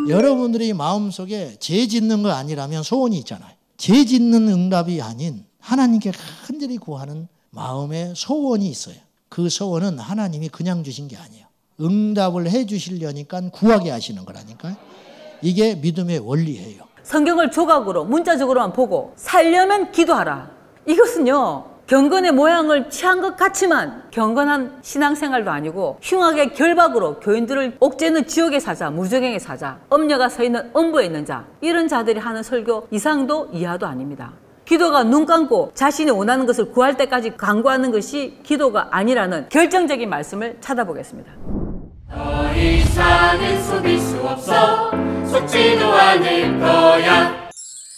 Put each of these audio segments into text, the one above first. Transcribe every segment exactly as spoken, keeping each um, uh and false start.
여러분들이 마음속에 죄 짓는 거 아니라면 소원이 있잖아요. 죄 짓는 응답이 아닌 하나님께 간절히 구하는 마음의 소원이 있어요. 그 소원은 하나님이 그냥 주신 게 아니에요. 응답을 해 주시려니까 구하게 하시는 거라니까요. 이게 믿음의 원리예요. 성경을 조각으로 문자적으로만 보고 살려면 기도하라. 이것은요, 경건의 모양을 취한 것 같지만 경건한 신앙생활도 아니고 흉악의 결박으로 교인들을 옥죄는 지옥의 사자, 무저갱의 사자, 엄녀가 서 있는 엄부에 있는 자, 이런 자들이 하는 설교 이상도 이하도 아닙니다. 기도가 눈 감고 자신이 원하는 것을 구할 때까지 간구하는 것이 기도가 아니라는 결정적인 말씀을 찾아보겠습니다. 더 이상은 속일 수 없어, 속지도 않을 거야.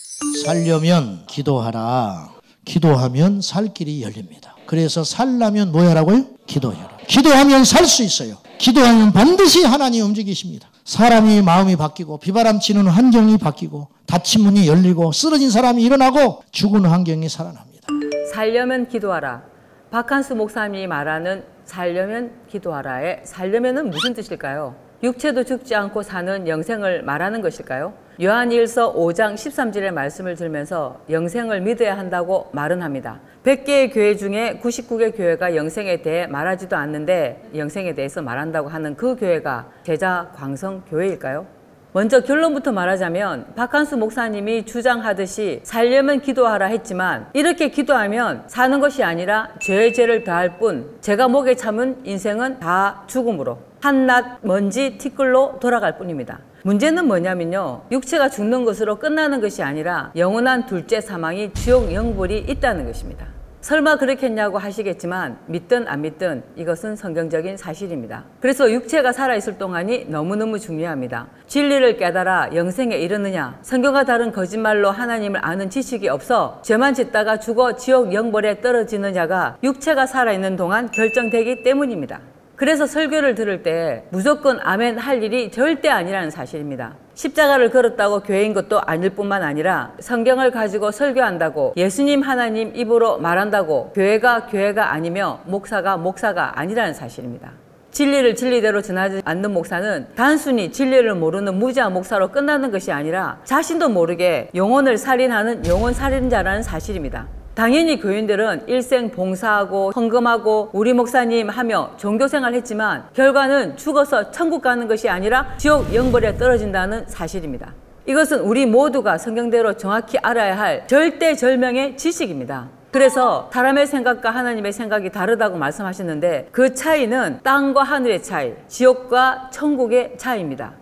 살려면 기도하라. 기도하면 살 길이 열립니다. 그래서 살려면 뭐 하라고요? 기도해라. 기도하면 살 수 있어요. 기도하면 반드시 하나님 움직이십니다. 사람이 마음이 바뀌고 비바람 치는 환경이 바뀌고 닫힌 문이 열리고 쓰러진 사람이 일어나고 죽은 환경이 살아납니다. 살려면 기도하라. 박한수 목사님이 말하는 살려면 기도하라의 살려면은 무슨 뜻일까요? 육체도 죽지 않고 사는 영생을 말하는 것일까요? 요한일서 오 장 십삼 절의 말씀을 들으면서 영생을 믿어야 한다고 말은 합니다. 백 개의 교회 중에 구십구 개 교회가 영생에 대해 말하지도 않는데 영생에 대해서 말한다고 하는 그 교회가 제자광성교회일까요? 먼저 결론부터 말하자면 박한수 목사님이 주장하듯이 살려면 기도하라 했지만 이렇게 기도하면 사는 것이 아니라 죄의 죄를 더할 뿐 죄가 목에 참은 인생은 다 죽음으로 한낱 먼지 티끌로 돌아갈 뿐입니다. 문제는 뭐냐면요, 육체가 죽는 것으로 끝나는 것이 아니라 영원한 둘째 사망이 지옥 영불이 있다는 것입니다. 설마 그렇겠냐고 하시겠지만 믿든 안 믿든 이것은 성경적인 사실입니다. 그래서 육체가 살아있을 동안이 너무너무 중요합니다. 진리를 깨달아 영생에 이르느냐, 성경과 다른 거짓말로 하나님을 아는 지식이 없어 죄만 짓다가 죽어 지옥 영벌에 떨어지느냐가 육체가 살아있는 동안 결정되기 때문입니다. 그래서 설교를 들을 때 무조건 아멘 할 일이 절대 아니라는 사실입니다. 십자가를 걸었다고 교회인 것도 아닐 뿐만 아니라 성경을 가지고 설교한다고 예수님 하나님 입으로 말한다고 교회가 교회가 아니며 목사가 목사가 아니라는 사실입니다. 진리를 진리대로 전하지 않는 목사는 단순히 진리를 모르는 무지한 목사로 끝나는 것이 아니라 자신도 모르게 영혼을 살인하는 영혼 살인자라는 사실입니다. 당연히 교인들은 일생 봉사하고 헌금하고 우리 목사님 하며 종교생활 했지만 결과는 죽어서 천국 가는 것이 아니라 지옥 영벌에 떨어진다는 사실입니다. 이것은 우리 모두가 성경대로 정확히 알아야 할 절대절명의 지식입니다. 그래서 사람의 생각과 하나님의 생각이 다르다고 말씀하셨는데 그 차이는 땅과 하늘의 차이, 지옥과 천국의 차이입니다.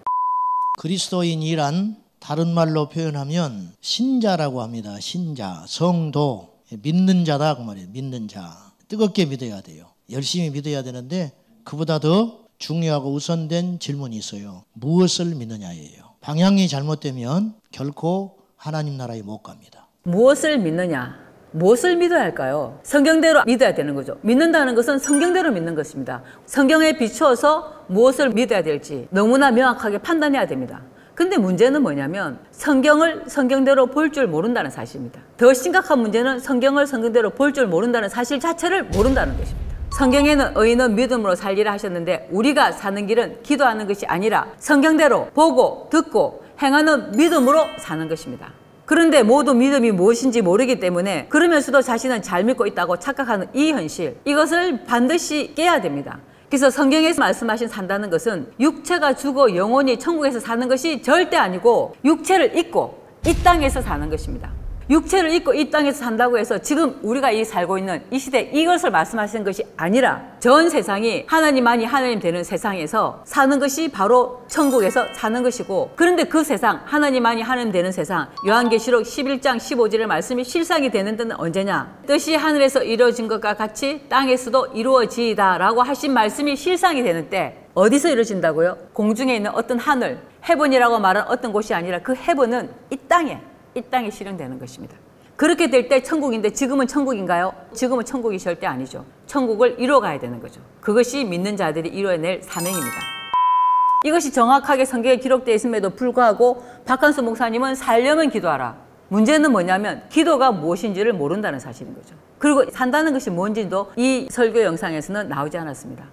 그리스도인이란 다른 말로 표현하면 신자라고 합니다. 신자, 성도, 믿는 자다 그 말이에요. 믿는 자. 뜨겁게 믿어야 돼요. 열심히 믿어야 되는데 그보다 더 중요하고 우선된 질문이 있어요. 무엇을 믿느냐예요. 방향이 잘못되면 결코 하나님 나라에 못 갑니다. 무엇을 믿느냐? 무엇을 믿어야 할까요? 성경대로 믿어야 되는 거죠. 믿는다는 것은 성경대로 믿는 것입니다. 성경에 비추어서 무엇을 믿어야 될지 너무나 명확하게 판단해야 됩니다. 근데 문제는 뭐냐면 성경을 성경대로 볼 줄 모른다는 사실입니다. 더 심각한 문제는 성경을 성경대로 볼 줄 모른다는 사실 자체를 모른다는 것입니다. 성경에는 의인은 믿음으로 살리라 하셨는데 우리가 사는 길은 기도하는 것이 아니라 성경대로 보고 듣고 행하는 믿음으로 사는 것입니다. 그런데 모두 믿음이 무엇인지 모르기 때문에 그러면서도 자신은 잘 믿고 있다고 착각하는 이 현실, 이것을 반드시 깨야 됩니다. 그래서 성경에서 말씀하신 산다는 것은 육체가 죽어 영혼이 천국에서 사는 것이 절대 아니고 육체를 잊고 이 땅에서 사는 것입니다. 육체를 잊고 이 땅에서 산다고 해서 지금 우리가 이 살고 있는 이 시대 이것을 말씀하시는 것이 아니라 전 세상이 하나님만이 하나님 되는 세상에서 사는 것이 바로 천국에서 사는 것이고, 그런데 그 세상 하나님만이 하나님 되는 세상, 요한계시록 십일 장 십오 절의 말씀이 실상이 되는 때는 언제냐? 뜻이 하늘에서 이루어진 것과 같이 땅에서도 이루어지이다 라고 하신 말씀이 실상이 되는 때 어디서 이루어진다고요? 공중에 있는 어떤 하늘, 헤븐이라고 말하는 어떤 곳이 아니라 그 헤븐은 이 땅에 이 땅에 실현되는 것입니다. 그렇게 될 때 천국인데 지금은 천국인가요? 지금은 천국이 절대 아니죠. 천국을 이뤄가야 되는 거죠. 그것이 믿는 자들이 이뤄낼 사명입니다. 이것이 정확하게 성경에 기록되어 있음에도 불구하고 박한수 목사님은 살려면 기도하라. 문제는 뭐냐면 기도가 무엇인지를 모른다는 사실인 거죠. 그리고 산다는 것이 뭔지도 이 설교 영상에서는 나오지 않았습니다.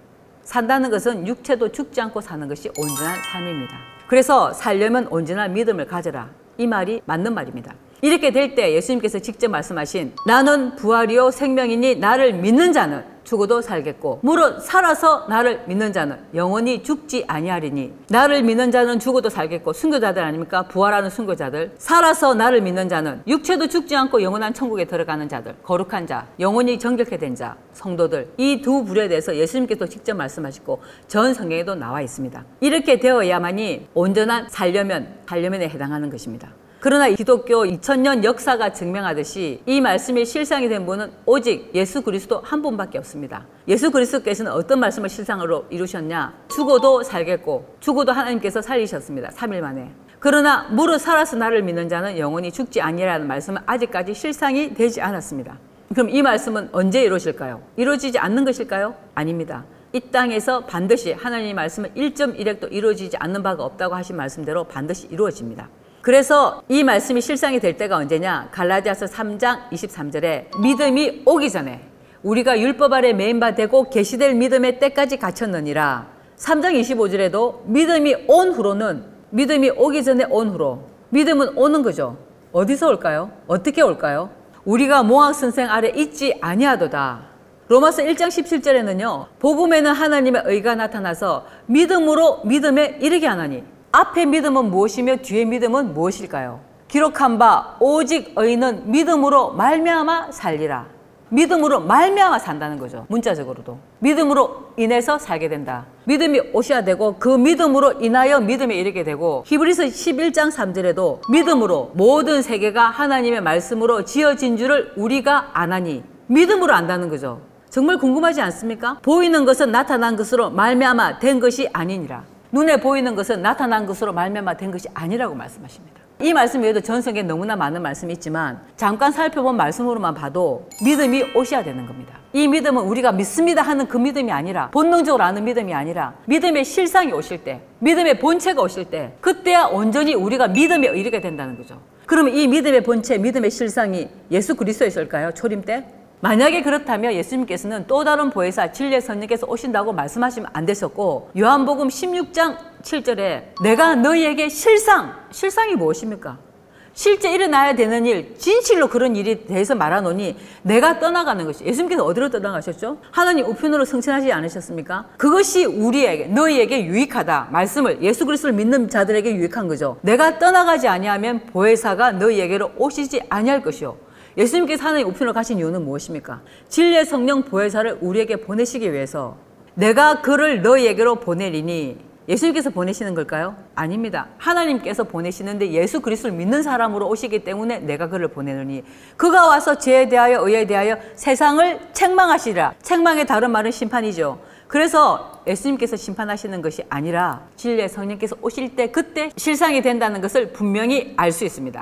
산다는 것은 육체도 죽지 않고 사는 것이 온전한 삶입니다. 그래서 살려면 온전한 믿음을 가져라. 이 말이 맞는 말입니다. 이렇게 될 때 예수님께서 직접 말씀하신 나는 부활이요 생명이니 나를 믿는 자는 죽어도 살겠고 무릇 살아서 나를 믿는 자는 영원히 죽지 아니하리니 나를 믿는 자는 죽어도 살겠고 순교자들 아닙니까? 부활하는 순교자들. 살아서 나를 믿는 자는 육체도 죽지 않고 영원한 천국에 들어가는 자들, 거룩한 자, 영원히 정결케 된 자, 성도들. 이 두 부류에 대해서 예수님께서 직접 말씀하시고 전 성경에도 나와 있습니다. 이렇게 되어야만이 온전한 살려면, 살려면에 해당하는 것입니다. 그러나 기독교 이천 년 역사가 증명하듯이 이 말씀이 실상이 된 분은 오직 예수 그리스도 한 분밖에 없습니다. 예수 그리스도께서는 어떤 말씀을 실상으로 이루셨냐? 죽어도 살겠고 죽어도 하나님께서 살리셨습니다. 삼 일 만에. 그러나 무릇 살아서 나를 믿는 자는 영원히 죽지 아니라는 말씀은 아직까지 실상이 되지 않았습니다. 그럼 이 말씀은 언제 이루어질까요? 이루어지지 않는 것일까요? 아닙니다. 이 땅에서 반드시 하나님의 말씀은 일 점 일 획도 이루어지지 않는 바가 없다고 하신 말씀대로 반드시 이루어집니다. 그래서 이 말씀이 실상이 될 때가 언제냐? 갈라디아서 삼 장 이십삼 절에 믿음이 오기 전에 우리가 율법 아래 매인 바 되고 계시될 믿음의 때까지 갇혔느니라. 삼 장 이십오 절에도 믿음이 온 후로는 믿음이 오기 전에 온 후로 믿음은 오는 거죠. 어디서 올까요? 어떻게 올까요? 우리가 모학 선생 아래 있지 아니하도다. 로마서 일 장 십칠 절에는요. 복음에는 하나님의 의가 나타나서 믿음으로 믿음에 이르게 하나니 앞에 믿음은 무엇이며 뒤에 믿음은 무엇일까요? 기록한 바 오직 의인은 믿음으로 말미암아 살리라. 믿음으로 말미암아 산다는 거죠. 문자적으로도. 믿음으로 인해서 살게 된다. 믿음이 오셔야 되고 그 믿음으로 인하여 믿음에 이르게 되고 히브리서 십일 장 삼 절에도 믿음으로 모든 세계가 하나님의 말씀으로 지어진 줄을 우리가 아나니 믿음으로 안다는 거죠. 정말 궁금하지 않습니까? 보이는 것은 나타난 것으로 말미암아 된 것이 아니니라. 눈에 보이는 것은 나타난 것으로 말미암아 된 것이 아니라고 말씀하십니다. 이 말씀 외에도 전성에 너무나 많은 말씀이 있지만 잠깐 살펴본 말씀으로만 봐도 믿음이 오셔야 되는 겁니다. 이 믿음은 우리가 믿습니다 하는 그 믿음이 아니라 본능적으로 아는 믿음이 아니라 믿음의 실상이 오실 때, 믿음의 본체가 오실 때 그때야 온전히 우리가 믿음에 이르게 된다는 거죠. 그러면 이 믿음의 본체, 믿음의 실상이 예수 그리스도였을까요? 초림 때? 만약에 그렇다면 예수님께서는 또 다른 보혜사 진리의 성령께서 오신다고 말씀하시면 안 됐었고 요한복음 십육 장 칠 절에 내가 너희에게 실상, 실상이 무엇입니까? 실제 일어나야 되는 일, 진실로 그런 일에 대해서 말하노니 내가 떠나가는 것이. 예수님께서 어디로 떠나가셨죠? 하나님 우편으로 승천하지 않으셨습니까? 그것이 우리에게, 너희에게 유익하다. 말씀을, 예수 그리스도를 믿는 자들에게 유익한 거죠. 내가 떠나가지 아니하면 보혜사가 너희에게로 오시지 아니할 것이요. 예수님께서 하나님 우편으로 가신 이유는 무엇입니까? 진리의 성령 보혜사를 우리에게 보내시기 위해서 내가 그를 너희에게로 보내리니 예수님께서 보내시는 걸까요? 아닙니다. 하나님께서 보내시는데 예수 그리스도를 믿는 사람으로 오시기 때문에 내가 그를 보내느니 그가 와서 죄에 대하여 의에 대하여 세상을 책망하시리라. 책망의 다른 말은 심판이죠. 그래서 예수님께서 심판하시는 것이 아니라 진리의 성령께서 오실 때 그때 실상이 된다는 것을 분명히 알 수 있습니다.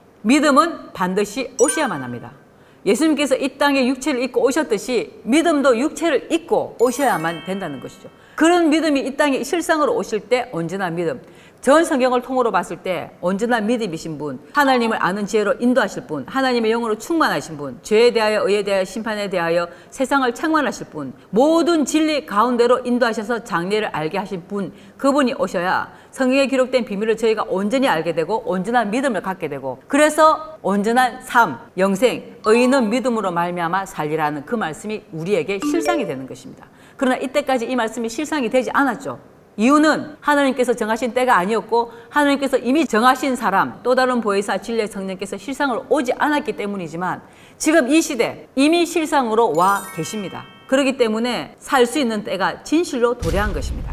믿음은 반드시 오셔야만 합니다. 예수님께서 이 땅에 육체를 입고 오셨듯이 믿음도 육체를 입고 오셔야만 된다는 것이죠. 그런 믿음이 이 땅에 실상으로 오실 때 온전한 믿음, 전 성경을 통으로 봤을 때 온전한 믿음이신 분, 하나님을 아는 지혜로 인도하실 분, 하나님의 영으로 충만하신 분, 죄에 대하여 의에 대하여 심판에 대하여 세상을 책망하실 분, 모든 진리 가운데로 인도하셔서 장래를 알게 하신 분, 그분이 오셔야 성경에 기록된 비밀을 저희가 온전히 알게 되고 온전한 믿음을 갖게 되고 그래서 온전한 삶, 영생, 의인은 믿음으로 말미암아 살리라는 그 말씀이 우리에게 실상이 되는 것입니다. 그러나 이때까지 이 말씀이 실상이 되지 않았죠. 이유는 하나님께서 정하신 때가 아니었고 하나님께서 이미 정하신 사람, 또 다른 보혜사 진리의 성령께서 실상으로 오지 않았기 때문이지만 지금 이 시대 이미 실상으로 와 계십니다. 그렇기 때문에 살 수 있는 때가 진실로 도래한 것입니다.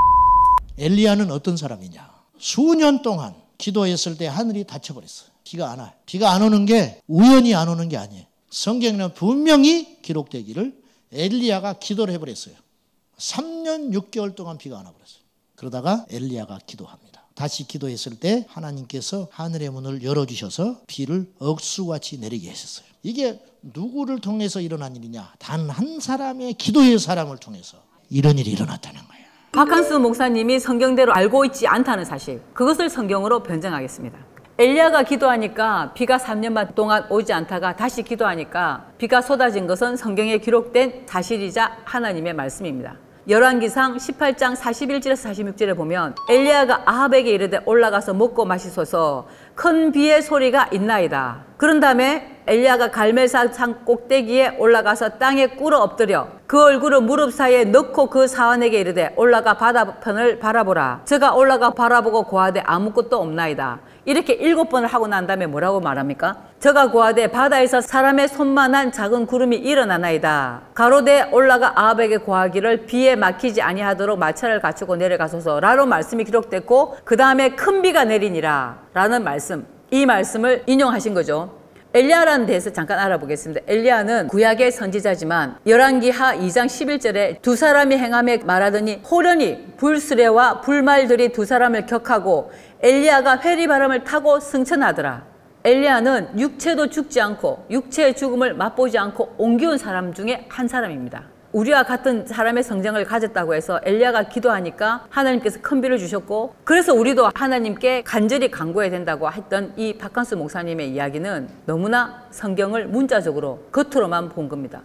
엘리야는 어떤 사람이냐? 수년 동안 기도했을 때 하늘이 닫혀버렸어요. 비가 안 와요. 비가 안 오는 게 우연히 안 오는 게 아니에요. 성경에는 분명히 기록되기를 엘리야가 기도를 해버렸어요. 삼 년 육 개월 동안 비가 안 와버렸어요. 그러다가 엘리야가 기도합니다. 다시 기도했을 때 하나님께서 하늘의 문을 열어주셔서 비를 억수같이 내리게 하셨어요. 이게 누구를 통해서 일어난 일이냐? 단 한 사람의 기도의 사람을 통해서 이런 일이 일어났다는 거예요. 박한수 목사님이 성경대로 알고 있지 않다는 사실, 그것을 성경으로 변증하겠습니다. 엘리야가 기도하니까 비가 삼 년 반 동안 오지 않다가 다시 기도하니까 비가 쏟아진 것은 성경에 기록된 사실이자 하나님의 말씀입니다. 열왕기상 십팔 장 사십일 절에서 사십육 절에 보면 엘리야가 아합에게 이르되 올라가서 먹고 마시소서 큰 비의 소리가 있나이다. 그런 다음에 엘리야가 갈멜산 산 꼭대기에 올라가서 땅에 꿇어 엎드려 그 얼굴을 무릎 사이에 넣고 그 사환에게 이르되 올라가 바다편을 바라보라. 저가 올라가 바라보고 고하되 아무것도 없나이다. 이렇게 일곱 번을 하고 난 다음에 뭐라고 말합니까? 저가 고하되 바다에서 사람의 손만한 작은 구름이 일어나나이다. 가로되 올라가 아합에게 고하기를 비에 막히지 아니하도록 마차를 갖추고 내려가소서 라로 말씀이 기록됐고 그 다음에 큰 비가 내리니라 라는 말씀, 이 말씀을 인용하신 거죠. 엘리야라는 데서 잠깐 알아보겠습니다. 엘리야는 구약의 선지자지만 열왕기하 이 장 십일 절에 두 사람이 행함에 말하더니 호련히 불수레와 불말들이 두 사람을 격하고 엘리야가 회리바람을 타고 승천하더라. 엘리야는 육체도 죽지 않고 육체의 죽음을 맛보지 않고 옮겨온 사람 중에 한 사람입니다. 우리와 같은 사람의 성정을 가졌다고 해서 엘리야가 기도하니까 하나님께서 큰 비를 주셨고, 그래서 우리도 하나님께 간절히 간구해야 된다고 했던 이 박한수 목사님의 이야기는 너무나 성경을 문자적으로 겉으로만 본 겁니다.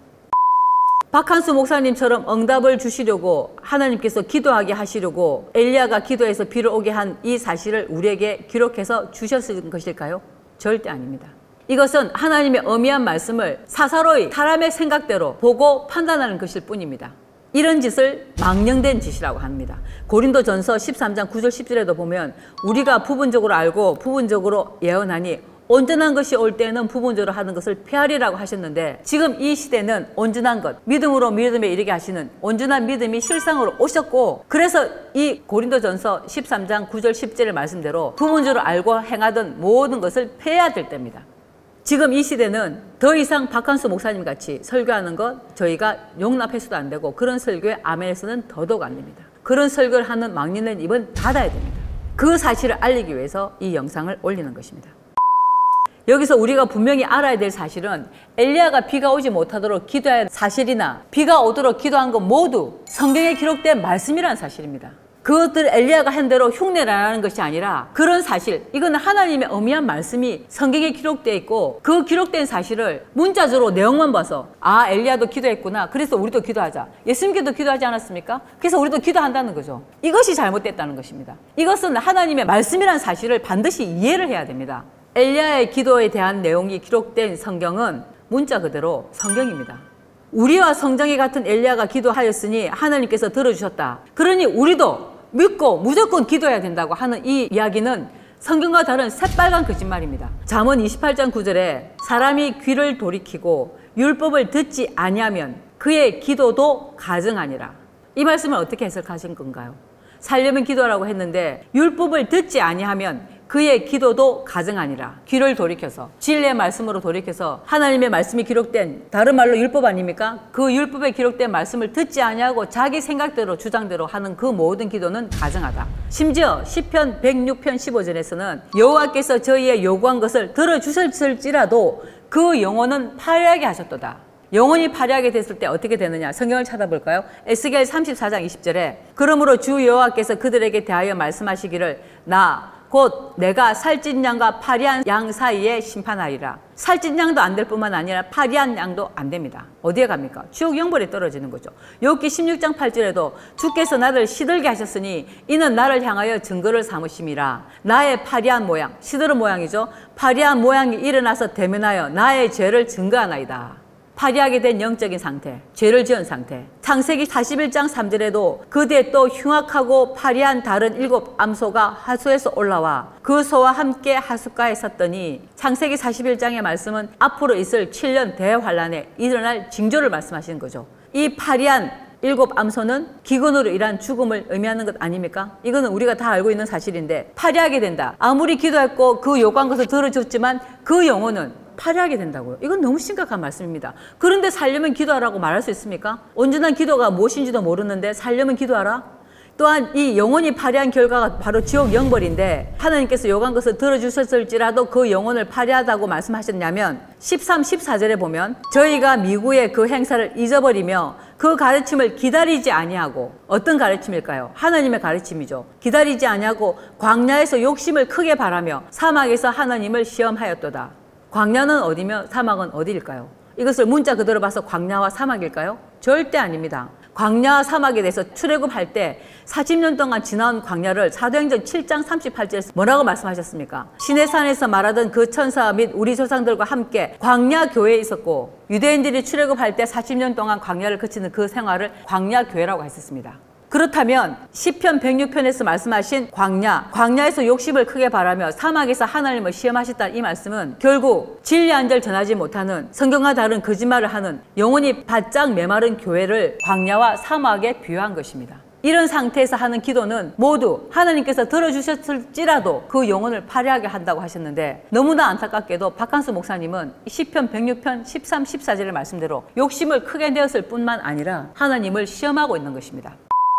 박한수 목사님처럼 응답을 주시려고 하나님께서 기도하게 하시려고 엘리야가 기도해서 비를 오게 한 이 사실을 우리에게 기록해서 주셨을 것일까요? 절대 아닙니다. 이것은 하나님의 엄미한 말씀을 사사로이 사람의 생각대로 보고 판단하는 것일 뿐입니다. 이런 짓을 망령된 짓이라고 합니다. 고린도전서 십삼 장 구 절 십 절에도 보면 우리가 부분적으로 알고 부분적으로 예언하니 온전한 것이 올 때에는 부분적으로 하는 것을 폐하리라고 하셨는데, 지금 이 시대는 온전한 것, 믿음으로 믿음에 이르게 하시는 온전한 믿음이 실상으로 오셨고, 그래서 이 고린도전서 십삼 장 구 절 십 절의 말씀대로 부분적으로 알고 행하던 모든 것을 폐해야 될 때입니다. 지금 이 시대는 더 이상 박한수 목사님 같이 설교하는 것 저희가 용납해서도 안 되고, 그런 설교에 아멘에서는 더더욱 안 됩니다. 그런 설교를 하는 망령된 입은 닫아야 됩니다. 그 사실을 알리기 위해서 이 영상을 올리는 것입니다. 여기서 우리가 분명히 알아야 될 사실은 엘리야가 비가 오지 못하도록 기도한 사실이나 비가 오도록 기도한 것 모두 성경에 기록된 말씀이라는 사실입니다. 그것들 엘리야가 한 대로 흉내를 안 하는 것이 아니라 그런 사실, 이건 하나님의 엄미한 말씀이 성경에 기록되어 있고, 그 기록된 사실을 문자적으로 내용만 봐서 아, 엘리야도 기도했구나, 그래서 우리도 기도하자. 예수님께도 기도하지 않았습니까? 그래서 우리도 기도한다는 거죠. 이것이 잘못됐다는 것입니다. 이것은 하나님의 말씀이라는 사실을 반드시 이해를 해야 됩니다. 엘리야의 기도에 대한 내용이 기록된 성경은 문자 그대로 성경입니다. 우리와 성정이 같은 엘리야가 기도하였으니 하나님께서 들어주셨다. 그러니 우리도 믿고 무조건 기도해야 된다고 하는 이 이야기는 성경과 다른 새빨간 거짓말입니다. 잠언 이십팔 장 구 절에 사람이 귀를 돌이키고 율법을 듣지 아니하면 그의 기도도 가증하니라. 이 말씀을 어떻게 해석하신 건가요? 살려면 기도하라고 했는데 율법을 듣지 아니하면 그의 기도도 가증하니라. 귀를 돌이켜서 진리의 말씀으로 돌이켜서 하나님의 말씀이 기록된, 다른 말로 율법 아닙니까? 그 율법에 기록된 말씀을 듣지 아니하고 자기 생각대로 주장대로 하는 그 모든 기도는 가증하다. 심지어 시편 백육 편 십오 절에서는 여호와께서 저희의 요구한 것을 들어주셨을지라도 그 영혼은 파괴하게 하셨도다. 영혼이 파괴하게 됐을 때 어떻게 되느냐, 성경을 찾아볼까요? 에스겔 삼십사 장 이십 절에 그러므로 주 여호와께서 그들에게 대하여 말씀하시기를 나 곧 내가 살찐 양과 파리한 양 사이에 심판하리라. 살찐 양도 안 될 뿐만 아니라 파리한 양도 안 됩니다. 어디에 갑니까? 지옥 영벌에 떨어지는 거죠. 욥기 십육 장 팔 절에도 주께서 나를 시들게 하셨으니 이는 나를 향하여 증거를 삼으심이라. 나의 파리한 모양, 시들은 모양이죠. 파리한 모양이 일어나서 대면하여 나의 죄를 증거하나이다. 파리하게 된 영적인 상태, 죄를 지은 상태. 창세기 사십일 장 삼 절에도 그대 또 흉악하고 파리한 다른 일곱 암소가 하수에서 올라와 그 소와 함께 하숫가에 섰더니, 창세기 사십일 장의 말씀은 앞으로 있을 칠 년 대환란에 일어날 징조를 말씀하시는 거죠. 이 파리한 일곱 암소는 기근으로 인한 죽음을 의미하는 것 아닙니까? 이거는 우리가 다 알고 있는 사실인데, 파리하게 된다. 아무리 기도했고 그 요구한 것을 들어줬지만 그 영혼은 파괴하게 된다고요. 이건 너무 심각한 말씀입니다. 그런데 살려면 기도하라고 말할 수 있습니까? 온전한 기도가 무엇인지도 모르는데 살려면 기도하라? 또한 이 영혼이 파괴한 결과가 바로 지옥 영벌인데, 하나님께서 요구한 것을 들어주셨을지라도 그 영혼을 파괴하다고 말씀하셨냐면 십삼, 십사 절에 보면 저희가 미구의 그 행사를 잊어버리며 그 가르침을 기다리지 아니하고, 어떤 가르침일까요? 하나님의 가르침이죠. 기다리지 아니하고 광야에서 욕심을 크게 바라며 사막에서 하나님을 시험하였도다. 광야는 어디며 사막은 어디일까요? 이것을 문자 그대로 봐서 광야와 사막일까요? 절대 아닙니다. 광야 사막에 대해서 출애굽할 때 사십 년 동안 지나온 광야를 사도행전 칠 장 삼십팔 절에서 뭐라고 말씀하셨습니까? 시내산에서 말하던 그 천사 및 우리 조상들과 함께 광야 교회에 있었고 유대인들이 출애굽할 때 사십 년 동안 광야를 거치는 그 생활을 광야 교회라고 했었습니다. 그렇다면 시편 백육 편에서 말씀하신 광야, 광야에서 욕심을 크게 바라며 사막에서 하나님을 시험하셨다는 이 말씀은 결국 진리 한절 전하지 못하는 성경과 다른 거짓말을 하는 영혼이 바짝 메마른 교회를 광야와 사막에 비유한 것입니다. 이런 상태에서 하는 기도는 모두 하나님께서 들어주셨을지라도 그 영혼을 파괴하게 한다고 하셨는데 너무나 안타깝게도 박한수 목사님은 시편 백육 편 십삼, 십사 절의 말씀대로 욕심을 크게 내었을 뿐만 아니라 하나님을 시험하고 있는 것입니다.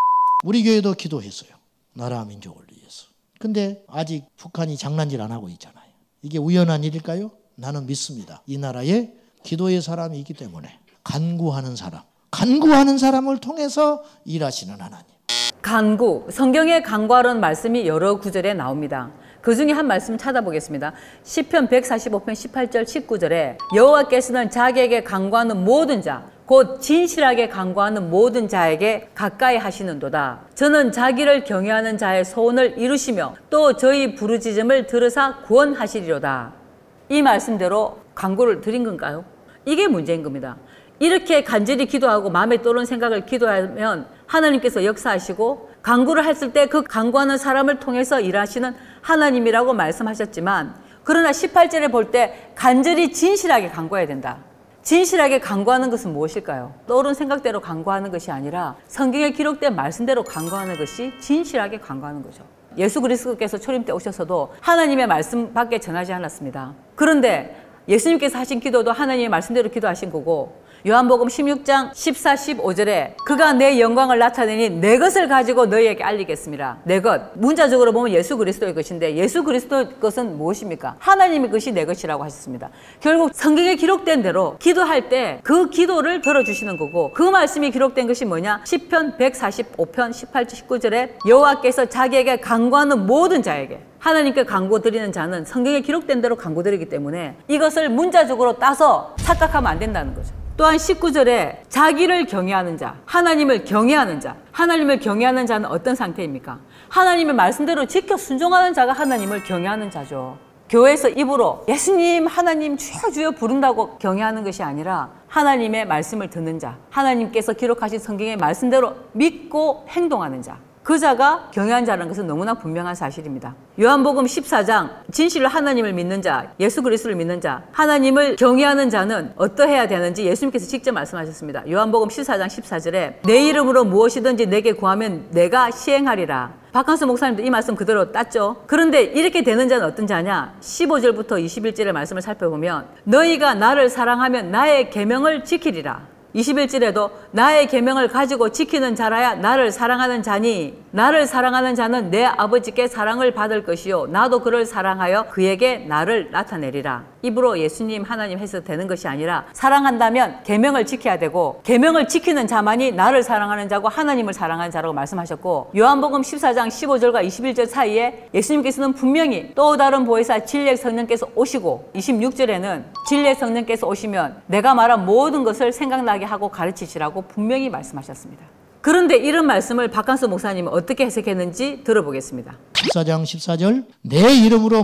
우리 교회도 기도했어요. 나라 민족을 위해서. 근데 아직 북한이 장난질 안 하고 있잖아요. 이게 우연한 일일까요? 나는 믿습니다. 이 나라에 기도의 사람이 있기 때문에 간구하는 사람, 간구하는 사람을 통해서 일하시는 하나님. 간구, 성경에 간구하라는 말씀이 여러 구절에 나옵니다. 그 중에 한 말씀 찾아보겠습니다. 시편 백사십오 편 십팔 절 십구 절에 여호와께서는 자기에게 간구하는 모든 자, 곧 진실하게 간구하는 모든 자에게 가까이 하시는도다. 저는 자기를 경외하는 자의 소원을 이루시며 또 저희 부르짖음을 들으사 구원하시리로다. 이 말씀대로 간구를 드린 건가요? 이게 문제인 겁니다. 이렇게 간절히 기도하고 마음에 떠오르는 생각을 기도하면 하나님께서 역사하시고 간구를 했을 때 그 간구하는 사람을 통해서 일하시는 하나님이라고 말씀하셨지만 그러나 십팔 절에 볼 때 간절히 진실하게 간구해야 된다. 진실하게 간구하는 것은 무엇일까요? 떠오른 생각대로 간구하는 것이 아니라 성경에 기록된 말씀대로 간구하는 것이 진실하게 간구하는 거죠. 예수 그리스도께서 초림 때 오셔서도 하나님의 말씀밖에 전하지 않았습니다. 그런데 예수님께서 하신 기도도 하나님의 말씀대로 기도하신 거고 요한복음 십육 장 십사, 십오 절에 그가 내 영광을 나타내니 내 것을 가지고 너희에게 알리겠습니다. 내 것, 문자적으로 보면 예수 그리스도의 것인데 예수 그리스도의 것은 무엇입니까? 하나님의 것이 내 것이라고 하셨습니다. 결국 성경에 기록된 대로 기도할 때 그 기도를 들어주시는 거고 그 말씀이 기록된 것이 뭐냐? 시편 백사십오 편 십팔, 십구 절에 여호와께서 자기에게 간구하는 모든 자에게 하나님께 간구 드리는 자는 성경에 기록된 대로 간구 드리기 때문에 이것을 문자적으로 따서 착각하면 안 된다는 거죠. 또한 십구 절에 자기를 경외하는 자, 하나님을 경외하는 자, 하나님을 경외하는 자는 어떤 상태입니까? 하나님의 말씀대로 지켜 순종하는 자가 하나님을 경외하는 자죠. 교회에서 입으로 예수님, 하나님, 주여 주여 부른다고 경외하는 것이 아니라 하나님의 말씀을 듣는 자, 하나님께서 기록하신 성경의 말씀대로 믿고 행동하는 자, 그 자가 경외한 자라는 것은 너무나 분명한 사실입니다. 요한복음 십사 장 진실로 하나님을 믿는 자, 예수 그리스도를 믿는 자, 하나님을 경외하는 자는 어떠해야 되는지 예수님께서 직접 말씀하셨습니다. 요한복음 십사 장 십사 절에 내 이름으로 무엇이든지 내게 구하면 내가 시행하리라. 박한수 목사님도 이 말씀 그대로 땄죠. 그런데 이렇게 되는 자는 어떤 자냐? 십오 절부터 이십일 절의 말씀을 살펴보면 너희가 나를 사랑하면 나의 계명을 지키리라. 이십일 절에도 나의 계명을 가지고 지키는 자라야 나를 사랑하는 자니 나를 사랑하는 자는 내 아버지께 사랑을 받을 것이요 나도 그를 사랑하여 그에게 나를 나타내리라. 입으로 예수님 하나님 해서 되는 것이 아니라 사랑한다면 계명을 지켜야 되고 계명을 지키는 자만이 나를 사랑하는 자고 하나님을 사랑하는 자라고 말씀하셨고 요한복음 십사 장 십오 절과 이십일 절 사이에 예수님께서는 분명히 또 다른 보혜사 진리의 성령께서 오시고 이십육 절에는 진리의 성령께서 오시면 내가 말한 모든 것을 생각나게 하고 가르치시라고 분명히 말씀하셨습니다. 그런데 이런 말씀을 박한수 목사님은 어떻게 해석했는지 들어보겠습니다. 십사 장 십사 절 내 이름으로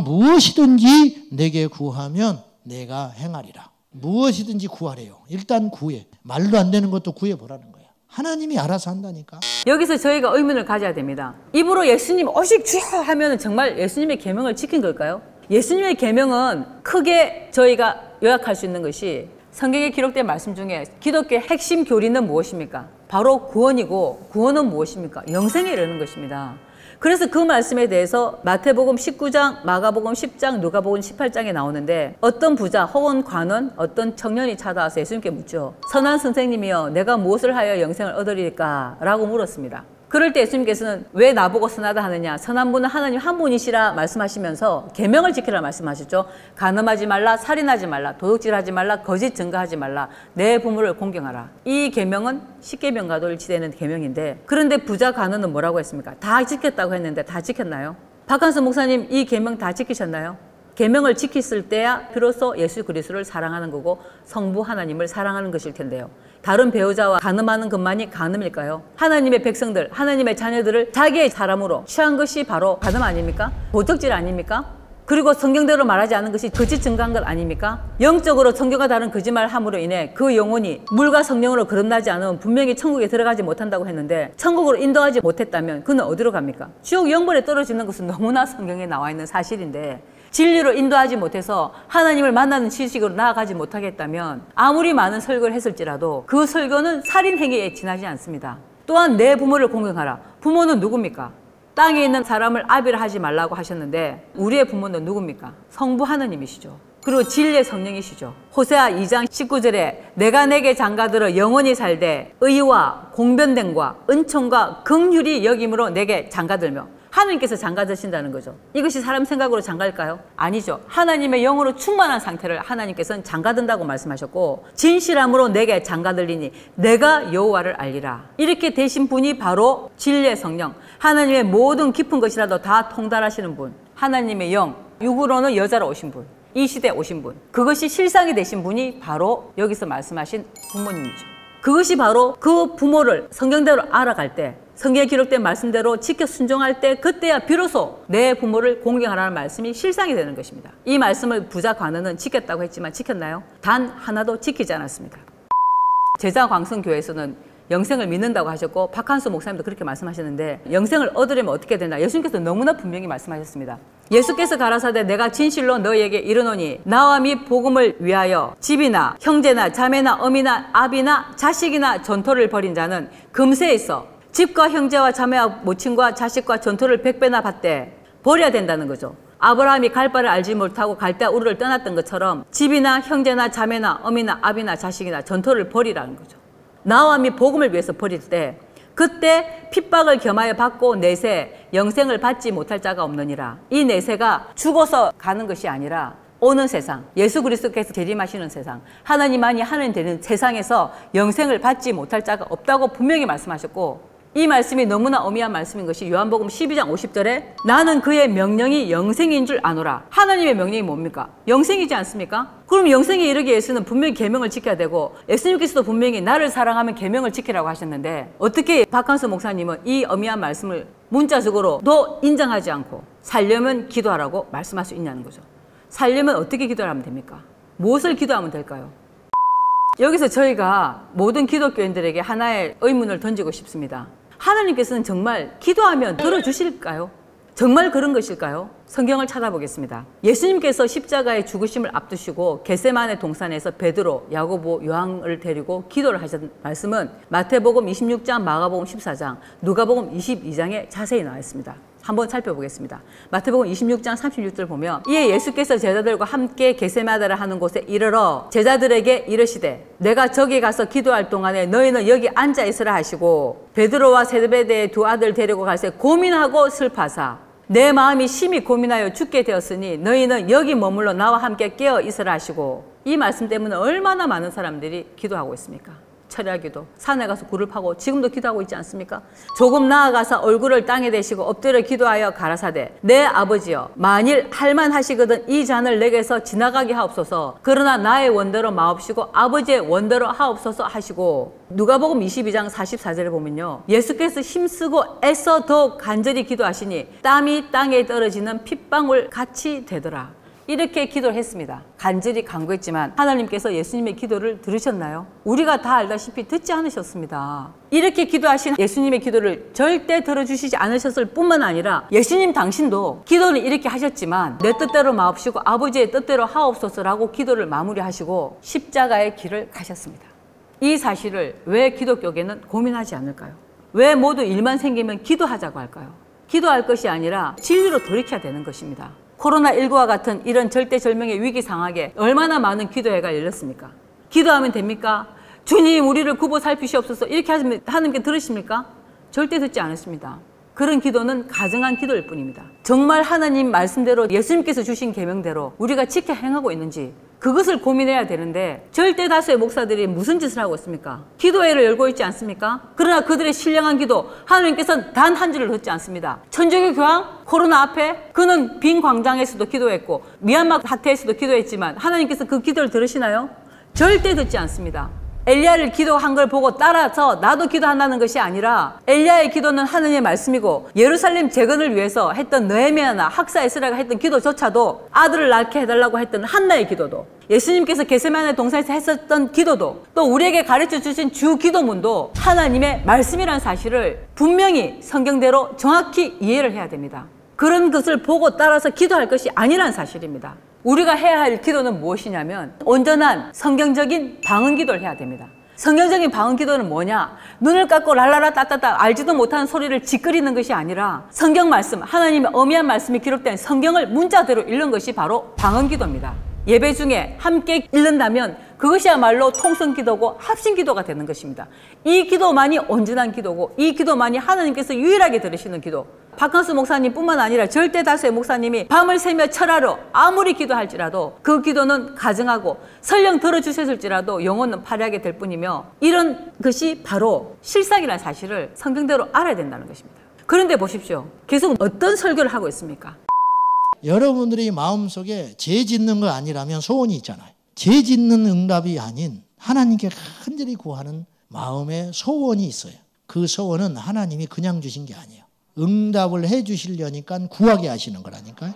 무엇이든지 내게 구하면 내가 행하리라. 무엇이든지 구하래요. 일단 구해. 말도 안 되는 것도 구해보라는 거야. 하나님이 알아서 한다니까. 여기서 저희가 의문을 가져야 됩니다. 입으로 예수님 오직 주여 하면 정말 예수님의 계명을 지킨 걸까요? 예수님의 계명은 크게 저희가 요약할 수 있는 것이 성경에 기록된 말씀 중에 기독교의 핵심 교리는 무엇입니까? 바로 구원이고 구원은 무엇입니까? 영생에 이르는 것입니다. 그래서 그 말씀에 대해서 마태복음 십구 장, 마가복음 십 장, 누가복음 십팔 장에 나오는데 어떤 부자 혹은 관원, 어떤 청년이 찾아와서 예수님께 묻죠. 선한 선생님이여 내가 무엇을 하여 영생을 얻으리까? 라고 물었습니다. 그럴 때 예수님께서는 왜 나보고 선하다 하느냐? 선한 분은 하나님 한 분이시라 말씀하시면서 계명을 지키라 말씀하셨죠. 간음하지 말라, 살인하지 말라, 도둑질하지 말라, 거짓 증거하지 말라, 내 부모를 공경하라. 이 계명은 십계명과도 일치되는 계명인데 그런데 부자 관원은 뭐라고 했습니까? 다 지켰다고 했는데 다 지켰나요? 박한수 목사님 이 계명 다 지키셨나요? 계명을 지켰을 때야 비로소 예수 그리스도를 사랑하는 거고 성부 하나님을 사랑하는 것일 텐데요. 다른 배우자와 간음하는 것만이 간음일까요? 하나님의 백성들, 하나님의 자녀들을 자기의 사람으로 취한 것이 바로 간음 아닙니까? 도적질 아닙니까? 그리고 성경대로 말하지 않은 것이 거짓 증거한 것 아닙니까? 영적으로 성경과 다른 거짓말을 함으로 인해 그 영혼이 물과 성령으로 거듭나지 않으면 분명히 천국에 들어가지 못한다고 했는데 천국으로 인도하지 못했다면 그는 어디로 갑니까? 지옥 영벌에 떨어지는 것은 너무나 성경에 나와 있는 사실인데 진리로 인도하지 못해서 하나님을 만나는 지식으로 나아가지 못하겠다면 아무리 많은 설교를 했을지라도 그 설교는 살인 행위에 지나지 않습니다. 또한 내 부모를 공경하라. 부모는 누굽니까? 땅에 있는 사람을 아비를 하지 말라고 하셨는데 우리의 부모는 누굽니까? 성부 하느님이시죠. 그리고 진리의 성령이시죠. 호세아 이 장 십구 절에 내가 내게 장가들어 영원히 살되 의와 공변됨과 은총과 긍휼이 여김으로 내게 장가들며 하나님께서 장가드신다는 거죠. 이것이 사람 생각으로 장가일까요? 아니죠. 하나님의 영으로 충만한 상태를 하나님께서는 장가든다고 말씀하셨고 진실함으로 내게 장가들리니 내가 여호와를 알리라. 이렇게 되신 분이 바로 진리의 성령, 하나님의 모든 깊은 것이라도 다 통달하시는 분, 하나님의 영, 육으로는 여자로 오신 분, 이 시대에 오신 분, 그것이 실상이 되신 분이 바로 여기서 말씀하신 부모님이죠. 그것이 바로 그 부모를 성경대로 알아갈 때, 성경에 기록된 말씀대로 지켜 순종할 때 그때야 비로소 내 부모를 공경하라는 말씀이 실상이 되는 것입니다. 이 말씀을 부자 관원은 지켰다고 했지만 지켰나요? 단 하나도 지키지 않았습니다. 제자광성교회에서는 영생을 믿는다고 하셨고 박한수 목사님도 그렇게 말씀하셨는데 영생을 얻으려면 어떻게 된다? 예수님께서 너무나 분명히 말씀하셨습니다. 예수께서 가라사대 내가 진실로 너희에게 이르노니 나와 및 복음을 위하여 집이나 형제나 자매나 어미나 아비나 자식이나 전토를 벌인 자는 금세에 있어 집과 형제와 자매와 모친과 자식과 전토를 백배나 받되 버려야 된다는 거죠. 아브라함이 갈 바를 알지 못하고 갈대아 우르를 떠났던 것처럼 집이나 형제나 자매나 어미나 아비나 자식이나 전토를 버리라는 거죠. 나와 및 복음을 위해서 버릴 때 그때 핍박을 겸하여 받고 내세 영생을 받지 못할 자가 없느니라. 이 내세가 죽어서 가는 것이 아니라 오는 세상, 예수 그리스도께서 재림하시는 세상, 하나님만이 하나님 되는 세상에서 영생을 받지 못할 자가 없다고 분명히 말씀하셨고 이 말씀이 너무나 어미한 말씀인 것이 요한복음 십이 장 오십 절에 나는 그의 명령이 영생인 줄 아노라. 하나님의 명령이 뭡니까? 영생이지 않습니까? 그럼 영생에 이르기 위해서는 분명히 계명을 지켜야 되고 예수님께서도 분명히 나를 사랑하면 계명을 지키라고 하셨는데 어떻게 박한수 목사님은 이 어미한 말씀을 문자적으로도 인정하지 않고 살려면 기도하라고 말씀할 수 있냐는 거죠. 살려면 어떻게 기도하면 됩니까? 무엇을 기도하면 될까요? 여기서 저희가 모든 기독교인들에게 하나의 의문을 던지고 싶습니다. 하나님께서는 정말 기도하면 들어주실까요? 정말 그런 것일까요? 성경을 찾아보겠습니다. 예수님께서 십자가의 죽으심을 앞두시고 겟세마네 동산에서 베드로, 야고보, 요한을 데리고 기도를 하신 말씀은 마태복음 이십육 장, 마가복음 십사 장, 누가복음 이십이 장에 자세히 나와 있습니다. 한번 살펴보겠습니다. 마태복음 이십육 장 삼십육 절 보면 이에 예수께서 제자들과 함께 겟세마네를 하는 곳에 이르러 제자들에게 이르시되 내가 저기 가서 기도할 동안에 너희는 여기 앉아 있으라 하시고 베드로와 세베대의 두 아들 데리고 갈새 고민하고 슬퍼하사 내 마음이 심히 고민하여 죽게 되었으니 너희는 여기 머물러 나와 함께 깨어 있으라 하시고 이 말씀 때문에 얼마나 많은 사람들이 기도하고 있습니까? 철야기도, 산에 가서 굴을 파고 지금도 기도하고 있지 않습니까? 조금 나아가서 얼굴을 땅에 대시고 엎드려 기도하여 가라사대 내 아버지여 만일 할만하시거든 이 잔을 내게서 지나가게 하옵소서. 그러나 나의 원대로 마옵시고 아버지의 원대로 하옵소서 하시고 누가복음 이십이 장 사십사 절에 보면요 예수께서 힘쓰고 애써 더 간절히 기도하시니 땀이 땅에 떨어지는 핏방울 같이 되더라. 이렇게 기도를 했습니다. 간절히 간구했지만 하나님께서 예수님의 기도를 들으셨나요? 우리가 다 알다시피 듣지 않으셨습니다. 이렇게 기도하신 예수님의 기도를 절대 들어주시지 않으셨을 뿐만 아니라 예수님 당신도 기도를 이렇게 하셨지만 내 뜻대로 마옵시고 아버지의 뜻대로 하옵소서라고 기도를 마무리하시고 십자가의 길을 가셨습니다. 이 사실을 왜 기독교계는 고민하지 않을까요? 왜 모두 일만 생기면 기도하자고 할까요? 기도할 것이 아니라 진리로 돌이켜야 되는 것입니다. 코로나 십구와 같은 이런 절대절명의 위기 상황에 얼마나 많은 기도회가 열렸습니까? 기도하면 됩니까? 주님 우리를 구보 살피시옵소서 이렇게 하시면 하나님께 들으십니까? 절대 듣지 않으십니다. 그런 기도는 가증한 기도일 뿐입니다. 정말 하나님 말씀대로 예수님께서 주신 계명대로 우리가 지켜 행하고 있는지 그것을 고민해야 되는데 절대 다수의 목사들이 무슨 짓을 하고 있습니까? 기도회를 열고 있지 않습니까? 그러나 그들의 신령한 기도 하나님께서는 단 한 줄을 듣지 않습니다. 천주교 교황 코로나 앞에 그는 빈 광장에서도 기도했고 미얀마 사태에서도 기도했지만 하나님께서 그 기도를 들으시나요? 절대 듣지 않습니다. 엘리야를 기도한 걸 보고 따라서 나도 기도한다는 것이 아니라 엘리야의 기도는 하느님의 말씀이고 예루살렘 재건을 위해서 했던 느헤미야나 학사 에스라가 했던 기도조차도 아들을 낳게 해달라고 했던 한나의 기도도 예수님께서 겟세마네 동산에서 했었던 기도도 또 우리에게 가르쳐 주신 주 기도문도 하나님의 말씀이라는 사실을 분명히 성경대로 정확히 이해를 해야 됩니다. 그런 것을 보고 따라서 기도할 것이 아니라는 사실입니다. 우리가 해야 할 기도는 무엇이냐면 온전한 성경적인 방언 기도를 해야 됩니다. 성경적인 방언 기도는 뭐냐? 눈을 감고 랄라라 따따따 알지도 못하는 소리를 짓거리는 것이 아니라 성경 말씀, 하나님의 엄미한 말씀이 기록된 성경을 문자대로 읽는 것이 바로 방언 기도입니다. 예배 중에 함께 읽는다면 그것이야말로 통성 기도고 합심 기도가 되는 것입니다. 이 기도만이 온전한 기도고 이 기도만이 하나님께서 유일하게 들으시는 기도. 박한수 목사님뿐만 아니라 절대 다수의 목사님이 밤을 새며 철하러 아무리 기도할지라도 그 기도는 가증하고 설령 들어주셨을지라도 영혼은 파괴하게 될 뿐이며 이런 것이 바로 실상이라는 사실을 성경대로 알아야 된다는 것입니다. 그런데 보십시오. 계속 어떤 설교를 하고 있습니까? 여러분들이 마음속에 죄 짓는 거 아니라면 소원이 있잖아요. 죄 짓는 응답이 아닌 하나님께 간절히 구하는 마음의 소원이 있어요. 그 소원은 하나님이 그냥 주신 게 아니에요. 응답을 해 주시려니까 구하게 하시는 거라니까요.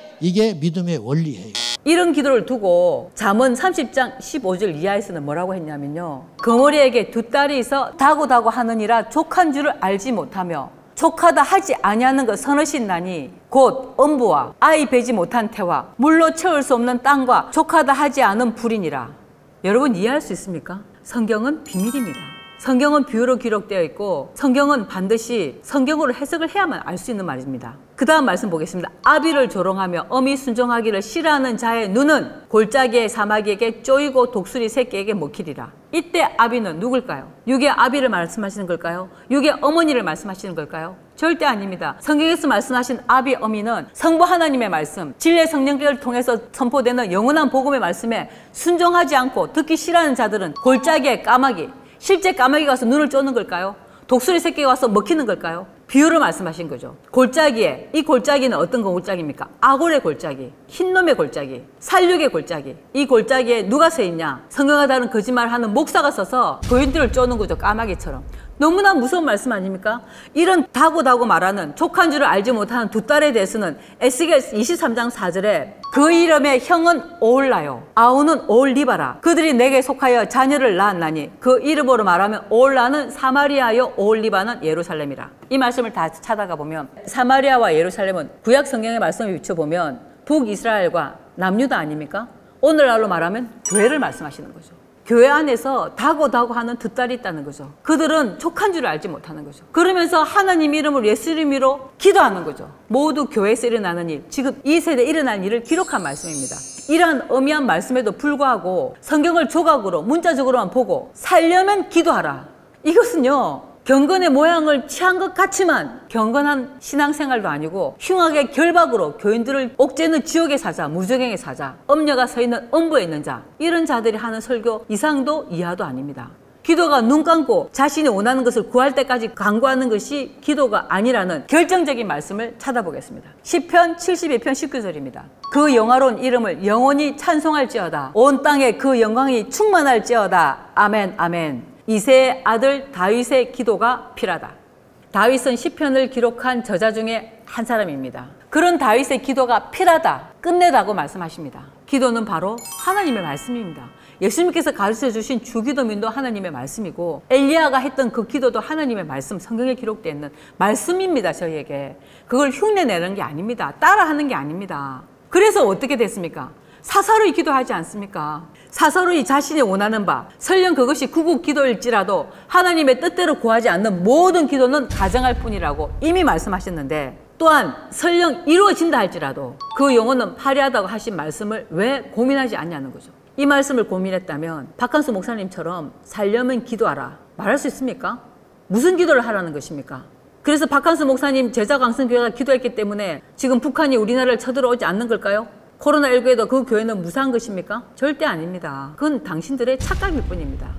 이게 믿음의 원리예요. 이런 기도를 두고 잠언 삼십 장 십오 절 이하에서는 뭐라고 했냐면요. 거머리에게 두 딸이 있어 다고다고 하느니라 족한 줄을 알지 못하며 족하다 하지 아니하는 것 서너신 나니 곧 엄부와 아이 베지 못한 태와 물로 채울 수 없는 땅과 족하다 하지 않은 불이니라. 여러분 이해할 수 있습니까? 성경은 비밀입니다. 성경은 비유로 기록되어 있고 성경은 반드시 성경으로 해석을 해야만 알 수 있는 말입니다. 그 다음 말씀 보겠습니다. 아비를 조롱하며 어미 순종하기를 싫어하는 자의 눈은 골짜기의 사마귀에게 쪼이고 독수리 새끼에게 먹히리라. 이때 아비는 누굴까요? 육의 아비를 말씀하시는 걸까요? 육의 어머니를 말씀하시는 걸까요? 절대 아닙니다. 성경에서 말씀하신 아비 어미는 성부 하나님의 말씀, 진리의 성령을 통해서 선포되는 영원한 복음의 말씀에 순종하지 않고 듣기 싫어하는 자들은 골짜기의 까마귀, 실제 까마귀가 와서 눈을 쪼는 걸까요? 독수리 새끼가 와서 먹히는 걸까요? 비유를 말씀하신 거죠. 골짜기에, 이 골짜기는 어떤 골짜기입니까? 아골의 골짜기, 흰놈의 골짜기, 살육의 골짜기. 이 골짜기에 누가 서 있냐? 성경과 다른 거짓말을 하는 목사가 서서 교인들을 쪼는 거죠. 까마귀처럼. 너무나 무서운 말씀 아닙니까? 이런 다고다고 말하는 족한 줄을 알지 못하는 두 딸에 대해서는 에스겔 이십삼 장 사 절에 그 이름의 형은 오홀라요 아우는 오홀리바라 그들이 내게 속하여 자녀를 낳았나니 그 이름으로 말하면 오홀라는 사마리아요 오홀리바는 예루살렘이라. 이 말씀을 다 찾아가 보면 사마리아와 예루살렘은 구약 성경의 말씀을 비춰보면 북이스라엘과 남유다 아닙니까? 오늘날로 말하면 교회를 말씀하시는 거죠. 교회 안에서 다고다고 하는 두 딸이 있다는 거죠. 그들은 족한 줄을 알지 못하는 거죠. 그러면서 하나님 이름으로 예수 이름으로 기도하는 거죠. 모두 교회에서 일어나는 일, 지금 이 세대에 일어난 일을 기록한 말씀입니다. 이러한 엄미한 말씀에도 불구하고 성경을 조각으로 문자적으로만 보고 살려면 기도하라. 이것은요 경건의 모양을 취한 것 같지만 경건한 신앙생활도 아니고 흉악의 결박으로 교인들을 옥죄는 지옥의 사자, 무저갱의 사자, 엄녀가 서 있는 엄부에 있는 자, 이런 자들이 하는 설교 이상도 이하도 아닙니다. 기도가 눈 감고 자신이 원하는 것을 구할 때까지 간구하는 것이 기도가 아니라는 결정적인 말씀을 찾아보겠습니다. 시편 칠십이 편 십구 절입니다. 그 영화로운 이름을 영원히 찬송할지어다. 온 땅에 그 영광이 충만할지어다. 아멘 아멘. 이새의 아들 다윗의 기도가 필하다. 다윗은 시편을 기록한 저자 중에 한 사람입니다. 그런 다윗의 기도가 필하다, 끝내다고 말씀하십니다. 기도는 바로 하나님의 말씀입니다. 예수님께서 가르쳐 주신 주기도문도 하나님의 말씀이고 엘리야가 했던 그 기도도 하나님의 말씀, 성경에 기록되어 있는 말씀입니다. 저희에게. 그걸 흉내내는 게 아닙니다. 따라하는 게 아닙니다. 그래서 어떻게 됐습니까? 사사로이 기도하지 않습니까? 사사로이 자신이 원하는 바, 설령 그것이 구국 기도일지라도 하나님의 뜻대로 구하지 않는 모든 기도는 가정할 뿐이라고 이미 말씀하셨는데, 또한 설령 이루어진다 할지라도 그 영혼은 파리하다고 하신 말씀을 왜 고민하지 않냐는 거죠. 이 말씀을 고민했다면 박한수 목사님처럼 살려면 기도하라 말할 수 있습니까? 무슨 기도를 하라는 것입니까? 그래서 박한수 목사님 제자 강성교회가 기도했기 때문에 지금 북한이 우리나라를 쳐들어오지 않는 걸까요? 코로나십구에도 그 교회는 무사한 것입니까? 절대 아닙니다. 그건 당신들의 착각일 뿐입니다.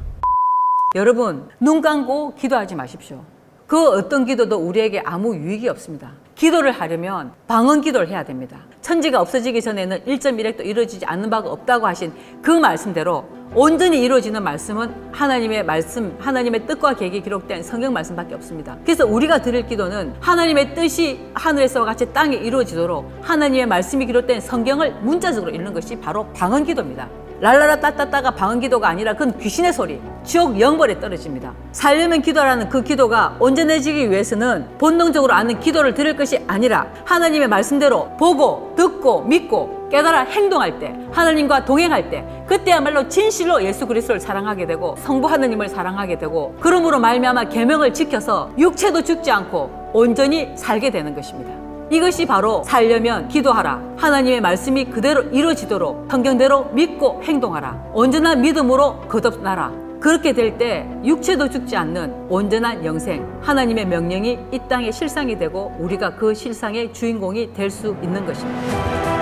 여러분, 눈 감고 기도하지 마십시오. 그 어떤 기도도 우리에게 아무 유익이 없습니다. 기도를 하려면 방언 기도를 해야 됩니다. 천지가 없어지기 전에는 일 점 일 핵도 이루어지지 않는 바가 없다고 하신 그 말씀대로 온전히 이루어지는 말씀은 하나님의 말씀, 하나님의 뜻과 계획이 기록된 성경 말씀밖에 없습니다. 그래서 우리가 드릴 기도는 하나님의 뜻이 하늘에서와 같이 땅에 이루어지도록 하나님의 말씀이 기록된 성경을 문자적으로 읽는 것이 바로 방언 기도입니다. 랄라라 따따따가 방언 기도가 아니라 그건 귀신의 소리, 지옥 영벌에 떨어집니다. 살려면 기도라는 그 기도가 온전해지기 위해서는 본능적으로 아는 기도를 드릴 것이 아니라 하나님의 말씀대로 보고 듣고 믿고 깨달아 행동할 때, 하나님과 동행할 때, 그때야말로 진실로 예수 그리스도를 사랑하게 되고 성부 하나님을 사랑하게 되고, 그러므로 말미암아 계명을 지켜서 육체도 죽지 않고 온전히 살게 되는 것입니다. 이것이 바로 살려면 기도하라, 하나님의 말씀이 그대로 이루어지도록 성경대로 믿고 행동하라, 온전한 믿음으로 거듭나라. 그렇게 될 때 육체도 죽지 않는 온전한 영생, 하나님의 명령이 이 땅에 실상이 되고 우리가 그 실상의 주인공이 될 수 있는 것입니다.